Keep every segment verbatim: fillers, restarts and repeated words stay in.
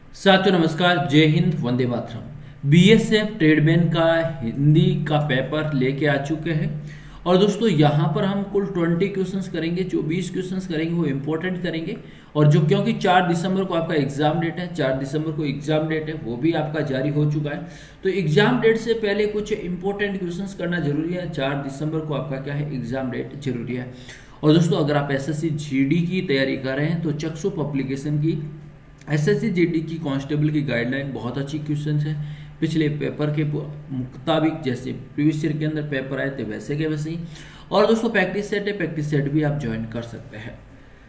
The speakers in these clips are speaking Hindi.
साथियों नमस्कार, जय हिंद, वंदे मातरम। बीएसएफ ट्रेडमैन का हिंदी का पेपर लेके आ चुके हैं और दोस्तों यहाँ पर हम कुल बीस क्वेश्चंस करेंगे। जो बीस क्वेश्चंस करेंगे वो इम्पोर्टेंट करेंगे और जो क्योंकि चार दिसंबर को आपका एग्जाम डेट है, चार दिसंबर को एग्जाम डेट है, वो भी आपका जारी हो चुका है। तो एग्जाम डेट से पहले कुछ इंपॉर्टेंट क्वेश्चंस करना जरूरी है। चार दिसंबर को आपका क्या है, एग्जाम डेट जरूरी है। और दोस्तों अगर आप एसएससी जीडी की तैयारी कर रहे हैं तो चक्षु पब्लिकेशन की एसएससी जीडी की कांस्टेबल की गाइडलाइन बहुत अच्छी क्वेश्चन है। पिछले पेपर के मुताबिक जैसे प्रीवियस ईयर के अंदर पेपर आए थे वैसे के वैसे ही। और दोस्तों प्रैक्टिस सेट है, प्रैक्टिस सेट भी आप ज्वाइन कर सकते हैं।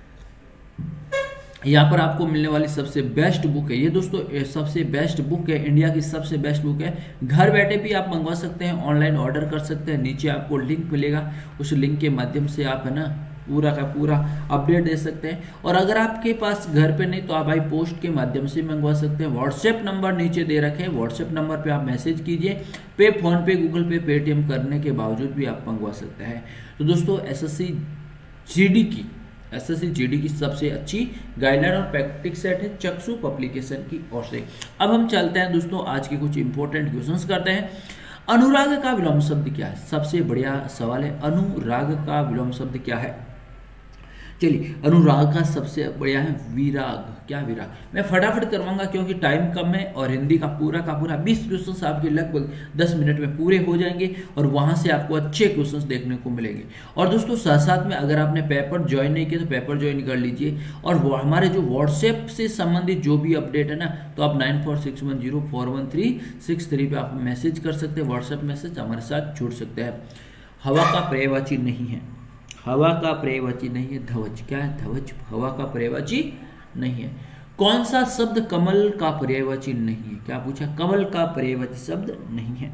यहाँ पर आपको मिलने वाली सबसे बेस्ट बुक है ये दोस्तों, सबसे बेस्ट बुक है, इंडिया की सबसे बेस्ट बुक है। घर बैठे भी आप मंगवा सकते हैं, ऑनलाइन ऑर्डर कर सकते हैं। नीचे आपको लिंक मिलेगा, उस लिंक के माध्यम से आप है ना पूरा का पूरा अपडेट दे सकते हैं। और अगर आपके पास घर पे नहीं तो आप भाई पोस्ट के माध्यम से मंगवा सकते हैं। व्हाट्सएप नंबर नीचे दे रखे हैं, व्हाट्सएप नंबर पे आप मैसेज कीजिए। पे फोन पे, गूगल पे, पेटीएम करने के बावजूद भी आप मंगवा सकते हैं। तो दोस्तों एसएससी जीडी की एसएससी जीडी की सबसे अच्छी गाइडलाइन और प्रैक्टिस सेट है चक्षु पब्लिकेशन की ओर से। अब हम चलते हैं दोस्तों, आज के कुछ इंपॉर्टेंट क्वेश्चंस करते हैं। अनुराग का विलोम शब्द क्या है? सबसे बढ़िया सवाल है, अनुराग का विलोम शब्द क्या है? चलिए, अनुराग का सबसे बढ़िया है विराग। क्या विराग? मैं फटाफट करवाऊंगा क्योंकि टाइम कम है और हिंदी का पूरा का पूरा बीस क्वेश्चंस आपके लगभग दस मिनट में पूरे हो जाएंगे और वहां से आपको अच्छे क्वेश्चंस देखने को मिलेंगे। और दोस्तों साथ साथ में अगर आपने पेपर ज्वाइन नहीं किया तो पेपर ज्वाइन कर लीजिए। और हमारे जो व्हाट्सएप से संबंधित जो भी अपडेट है ना, तो आप nine four six one zero four one three six three पे आप मैसेज कर सकते हैं, व्हाट्सएप मैसेज हमारे साथ जुड़ सकते हैं। हवा का पर्यायवाची नहीं है, हवा का पर्यायवाची नहीं है ध्वज। क्या है? ध्वज हवा का पर्यायवाची नहीं है। कौन सा शब्द कमल का पर्यायवाची नहीं है? क्या पूछा? कमल का पर्यायवाची शब्द नहीं है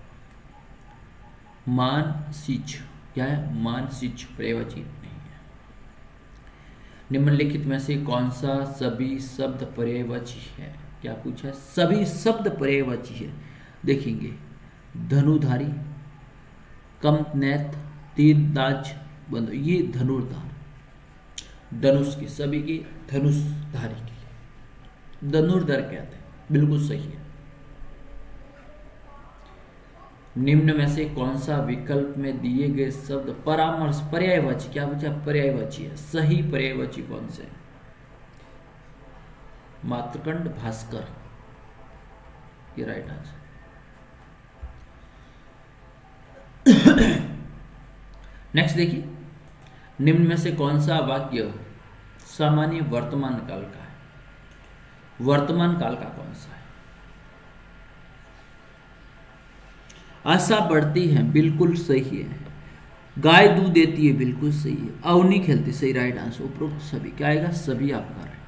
मानसिच। क्या है? मानसिच पर्यायवाची नहीं है। निम्नलिखित में से कौन सा सभी शब्द पर्यायवाची है? क्या पूछा? सभी शब्द पर्यायवाची है। देखेंगे, धनुधारी, कमनेत, तीरंदाज, बंधु, ये धनुर्धार, धनुष की, सभी की धनुषधारी की धनुर्धर कहते हैं। बिल्कुल सही है। निम्न में से कौन सा विकल्प में दिए गए शब्द परामर्श पर्यायवाची? क्या पूछा? पर्यायवाची है। सही पर्यायवाची कौन से? मातृकंड, भास्कर, ये राइट आंसर। नेक्स्ट देखिए, निम्न में से कौन सा वाक्य सामान्य वर्तमान काल का है? वर्तमान काल का कौन सा है? आशा बढ़ती है, बिल्कुल सही है। गाय दूध देती है, बिल्कुल सही है। अवनी खेलती, सही राइट आंसर। उपरोक्त सभी क्या आएगा? सभी आपका राइट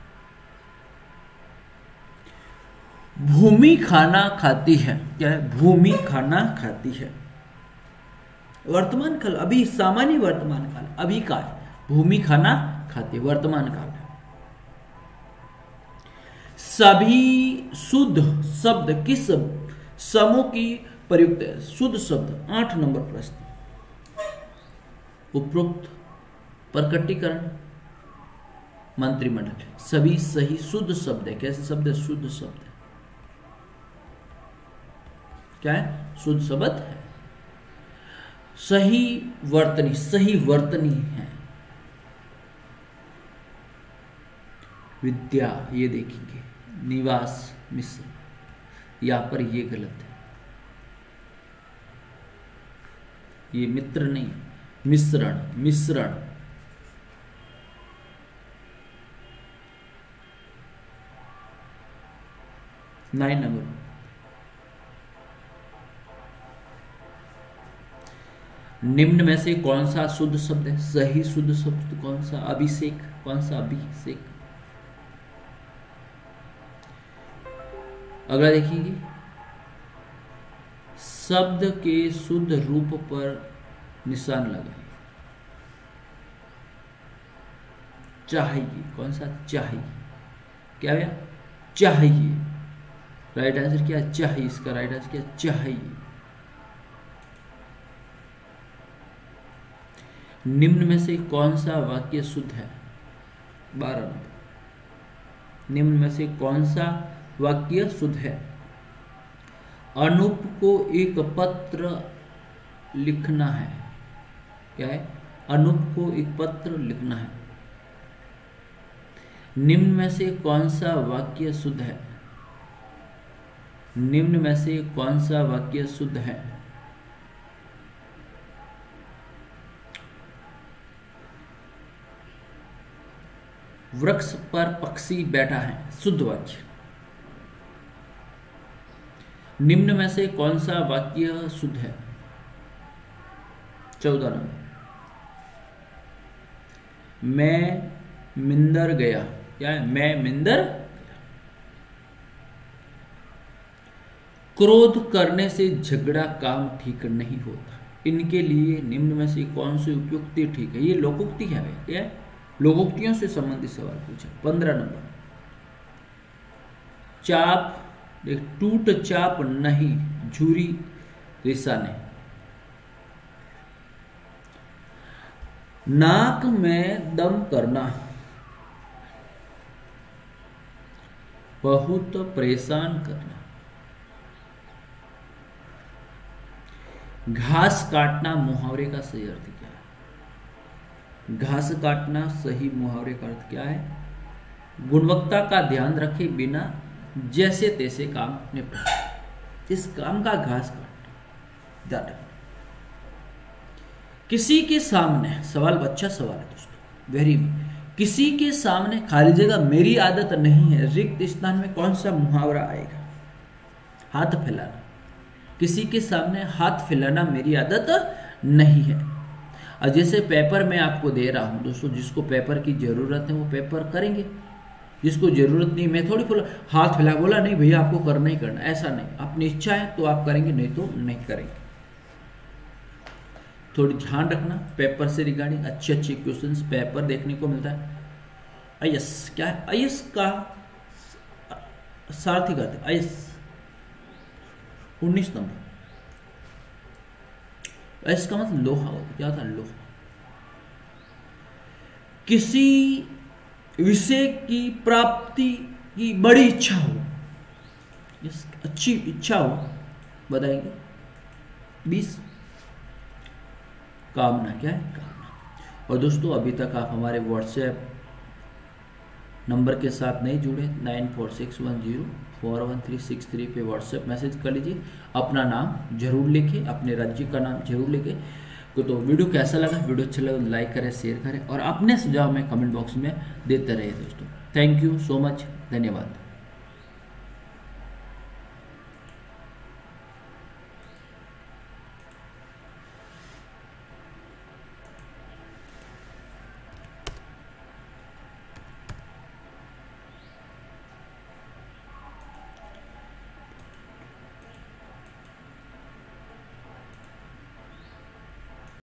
आंसर। भूमि खाना खाती है। क्या है? भूमि खाना खाती है। वर्तमान काल, अभी सामान्य वर्तमान काल, अभी का है। भूमि खाना खाती है, वर्तमान काल है। सभी शुद्ध शब्द किस समूह की प्रयुक्त है? शुद्ध शब्द, आठ नंबर प्रश्न। उपरोक्त प्रकटीकरण, मंत्रिमंडल, सभी सही शुद्ध शब्द है। कैसे शब्द है? शुद्ध शब्द है। क्या है? शुद्ध शब्द है। सही वर्तनी, सही वर्तनी है। विद्या, ये देखेंगे। निवास, मिश्र, यहां पर ये गलत है, ये मित्र नहीं, मिश्रण, मिश्रण। Nine number. निम्न में से कौन सा शुद्ध शब्द है? सही शुद्ध शब्द कौन सा? अभिषेक। कौन सा? अभिषेक। अगला देखिए, शब्द के शुद्ध रूप पर निशान लगाए। चाहिए। कौन सा? चाहिए। क्या भैया? चाहिए। राइट आंसर क्या? चाहिए। इसका राइट आंसर क्या? चाहिए। निम्न में से कौन सा वाक्य शुद्ध है? बारह नंबर। निम्न में से कौन सा वाक्य शुद्ध है? अनूप को एक पत्र लिखना है। क्या है? अनूप को एक पत्र लिखना है। निम्न में से कौन सा वाक्य शुद्ध है? निम्न में से कौन सा वाक्य शुद्ध है? वृक्ष पर पक्षी बैठा है, शुद्ध वाक्य। निम्न में से कौन सा वाक्य शुद्ध है? चौदह नंबर, मैं मिंदर गया। क्या है? मैं मिंदर। क्रोध करने से झगड़ा काम ठीक नहीं होता। इनके लिए निम्न में से कौन सी उपयुक्ति ठीक है? ये लोकोक्ति है भाई। क्या है? लोकोक्तियों से संबंधित सवाल पूछा। पंद्रह नंबर, चाप देख टूट चाप नहीं झूरी रिसाने। नाक में दम करना बहुत परेशान करना। घास काटना मुहावरे का सही अर्थ क्या है? घास काटना सही मुहावरे का अर्थ क्या है? गुणवत्ता का ध्यान रखे बिना जैसे तैसे काम निपटा। इस काम का घास काटना ध्यान रखना। किसी के सामने, सवाल अच्छा सवाल है दोस्तों, वेरी किसी के सामने खाली जगह मेरी आदत नहीं है, रिक्त स्थान में कौन सा मुहावरा आएगा? हाथ फैलाना। किसी के सामने हाथ फैलाना मेरी आदत नहीं है। और जैसे पेपर मैं आपको दे रहा हूं दोस्तों, जिसको पेपर की जरूरत है वो पेपर करेंगे, जिसको जरूरत नहीं मैं थोड़ी बोला हाथ फैला बोला नहीं भैया आपको करना ही करना, ऐसा नहीं। अपनी इच्छा है तो आप करेंगे, नहीं तो नहीं करेंगे। थोड़ी ध्यान रखना पेपर से रिगार्डिंग। अच्छे अच्छे क्वेश्चंस पेपर देखने को मिलता है। आईएएस क्या है? आईएएस का सारथी करते आईएएस उन्नीस नंबर। आईएएस का मतलब लोहा होता। क्या था? लोहा। किसी विषय की प्राप्ति की बड़ी इच्छा हो, यस अच्छी इच्छा हो, बताएंगे। बीस कामना। क्या है? कामना। और दोस्तों अभी तक आप हमारे व्हाट्सएप नंबर के साथ नहीं जुड़े, nine four six one zero four one three six three पे व्हाट्सएप मैसेज कर लीजिए। अपना नाम जरूर लिखे, अपने राज्य का नाम जरूर लिखे। तो वीडियो कैसा लगा? वीडियो अच्छा लगा लाइक करें, शेयर करें और अपने सुझाव में कमेंट बॉक्स में देते रहिए दोस्तों। थैंक यू सो मच, धन्यवाद।